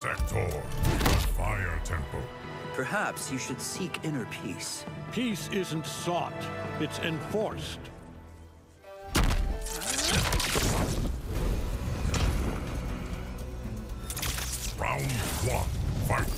Vector, Fire Temple. Perhaps you should seek inner peace. Peace isn't sought, it's enforced. Round 1, fight.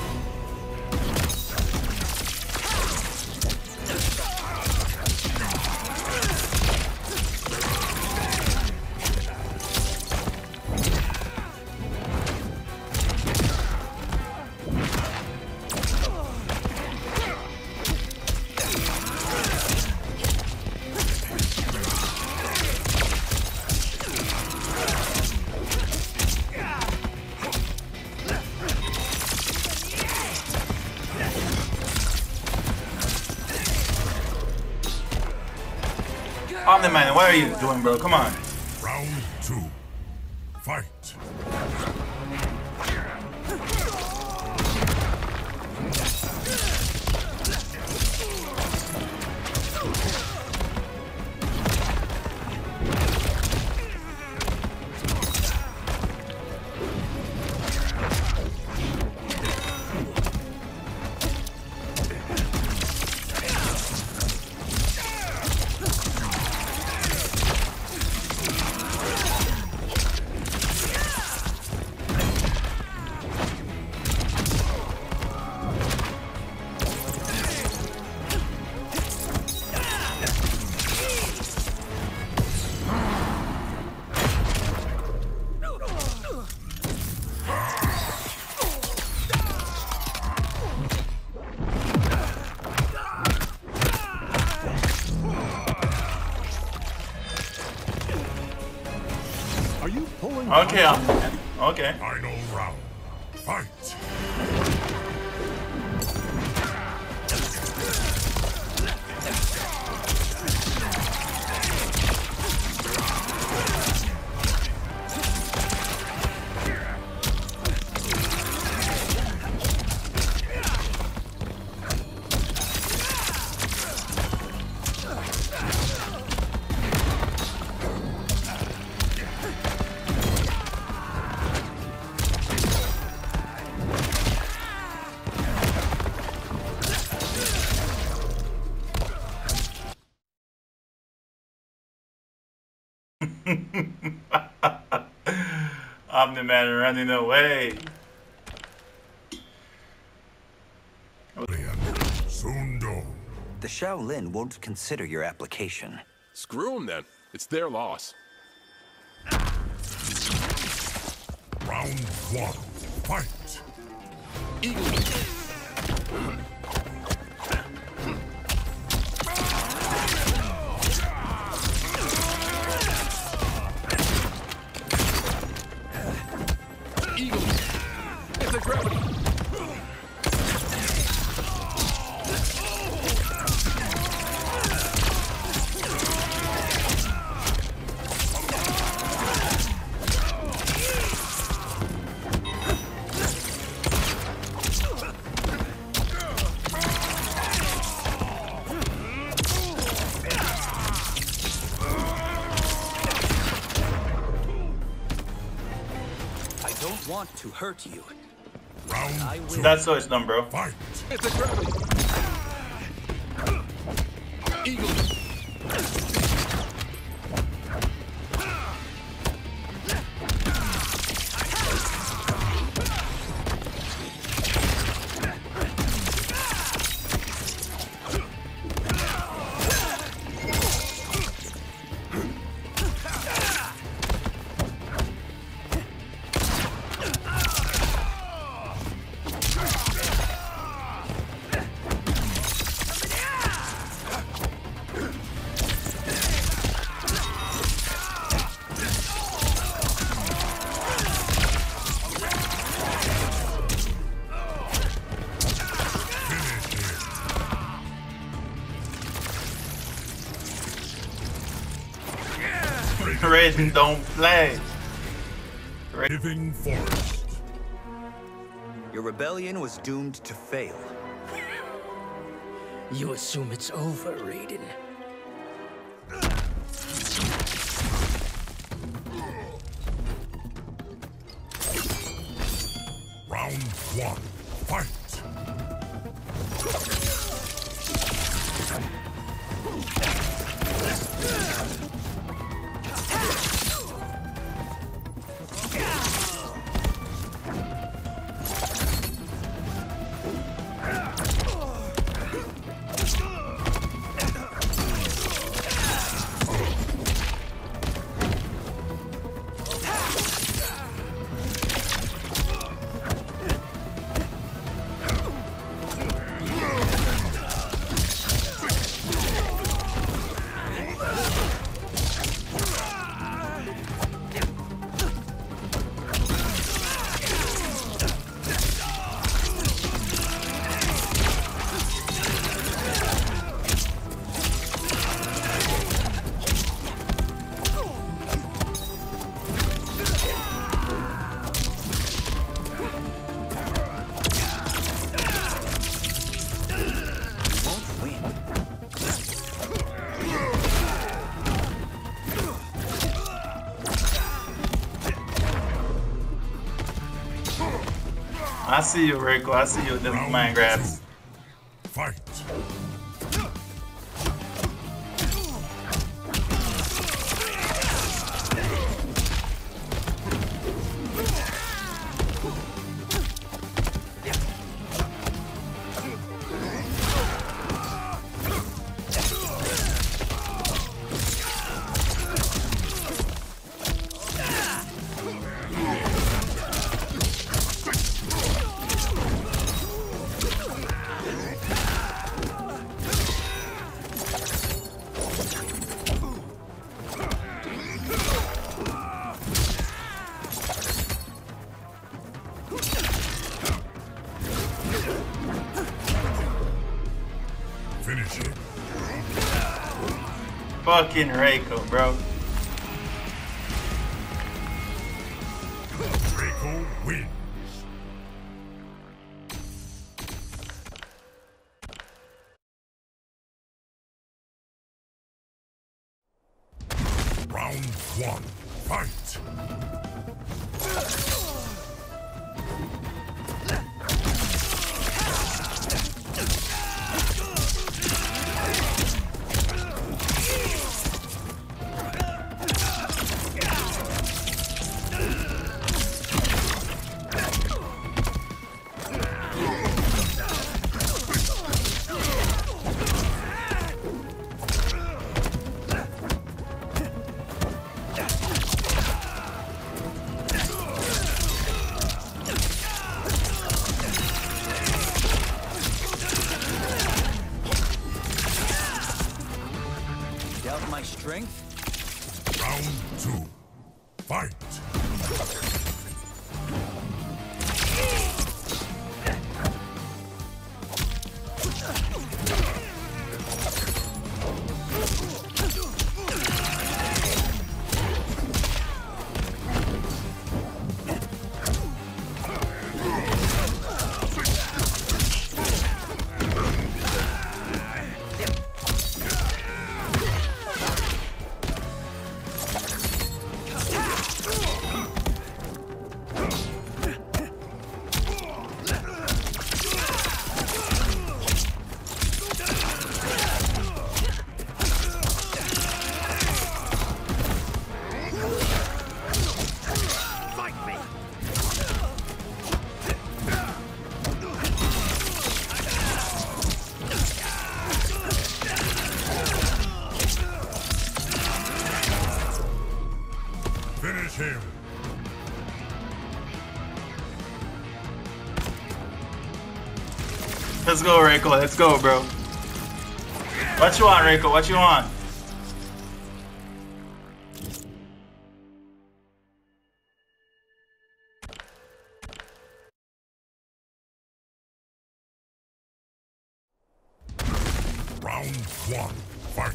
Omni-Man, what are you doing, bro? Come on. Round 2, fight. Are you pulling? Okay, okay. Final round, fight. Omni-Man running away. Soon dawn. The Shaolin won't consider your application. Screw them then. It's their loss. Round 1, fight. Eagle. Eagle. It's a gravity. Want to hurt you. Round 2, That's how it's done, bro. fight. It's a gravity. Eagle. Raiden don't play. Living forest. Your rebellion was doomed to fail. You assume it's over, Raiden. Round one, fight! I see you, Rico. I see you with them mind grabs. Fight! Finish it. Fucking Reiko, bro. Reiko wins. Round one, fight! Doubt my strength? Round two, fight! Finish him! Let's go, Reiko. Let's go, bro. What you want, Reiko? What you want? Round one, fight!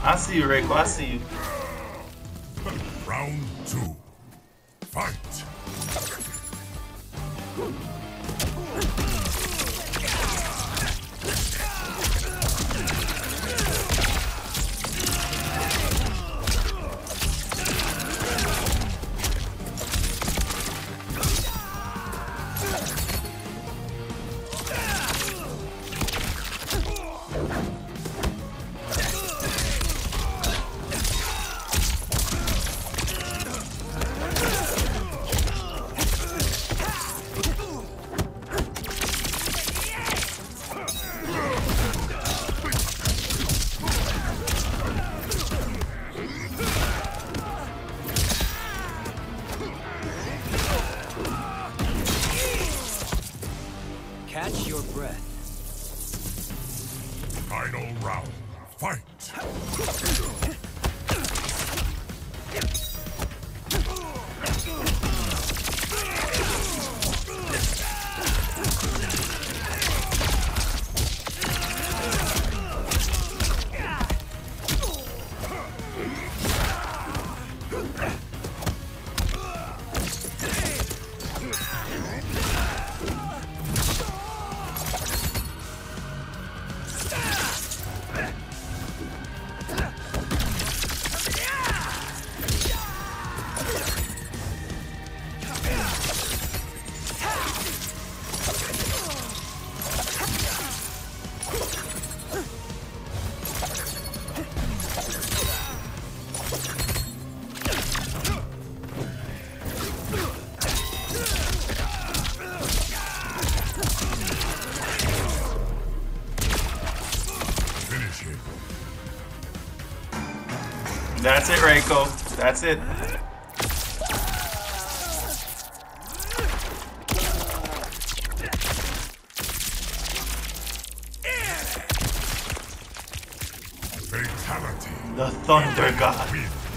I see you, Reiko. I see you. Round 2. Fight. Catch your breath. Final round. Fight. Finish him. That's it, Reiko. That's it. Fatality. The Thunder God. Win.